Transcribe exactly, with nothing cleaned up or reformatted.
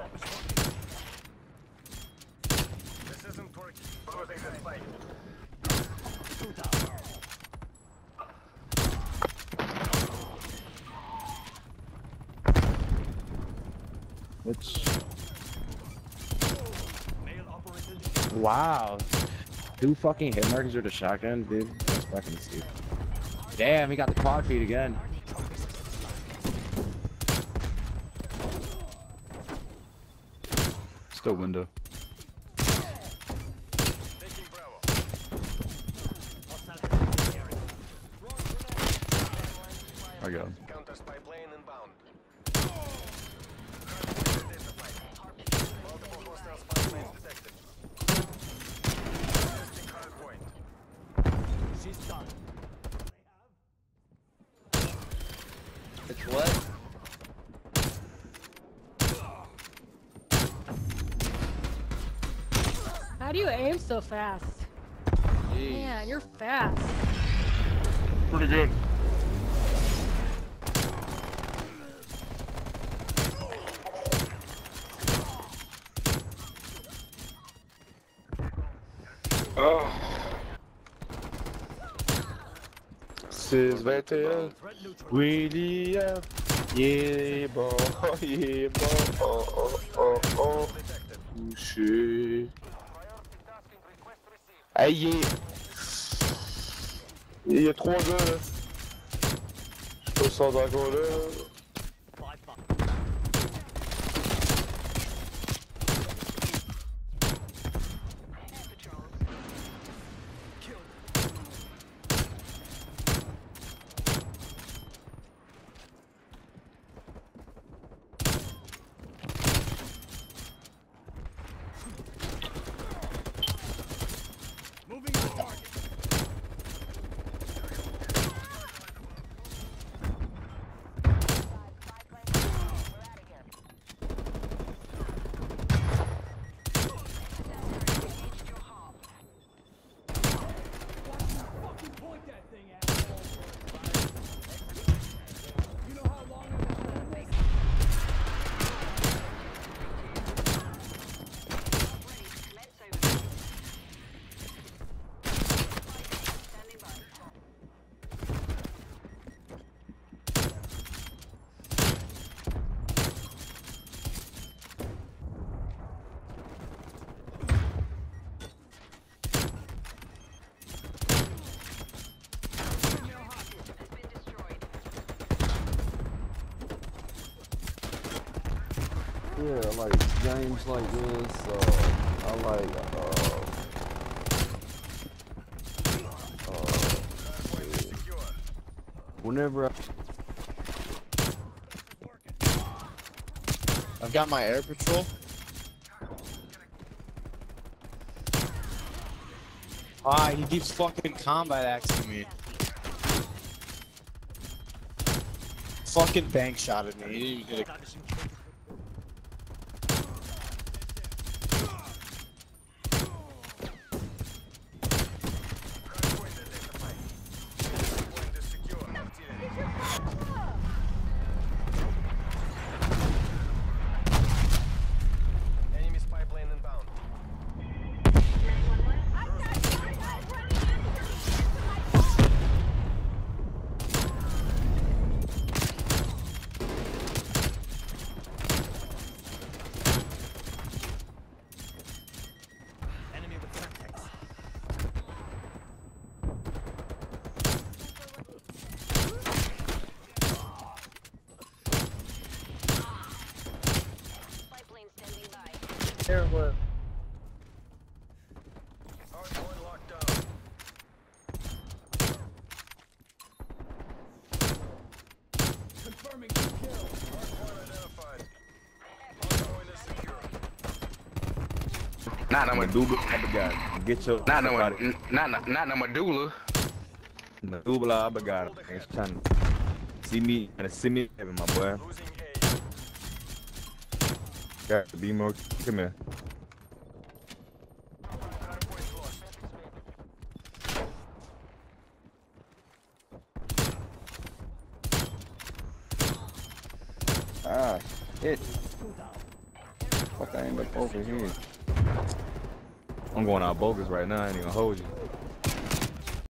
This isn't working. Closing the spike. Which... Wow. Two fucking hit markers with a shotgun, dude. That's fucking stupid. Damn, he got the quad feed again. Still window. I got him. Counter spy plane inbound. Multiple hostile spy planes detected. Testing hard point. She's done. It's what? How do you aim so fast? Jeez. Man, you're fast. Pretty good. Oh. Siz vingt et un. William. Yeah, bon. Yeah, bon. Oh, oh, oh, oh. Touché. Hey, il est... Il y a trois gars, là. Je sais pas si ils sont encore là. Moving to target. Fucking point that thing at. You know how long I've been doing this? Yeah, like games like this, uh, I like, uh, uh, whenever I... I've got my air patrol. Ah, he keeps fucking combat axing me. Fucking bank shot at me. He didn't even hit a... Enemy spy plane inbound. Enemy with Semtex. There was. Hard point locked down. Confirming two kills. Hard point identified. Hard point is secure. Not na Medulla. Obrigado. Get your... Not na not na not na Medulla. Medulla, obrigado. Next time. See me and see me, my boy. Losing A. Got to be more. Come here. Hard point lost. Ah, shit. Two down. Fuck, I end up over here. I'm going out bogus right now. I ain't even gonna hold you.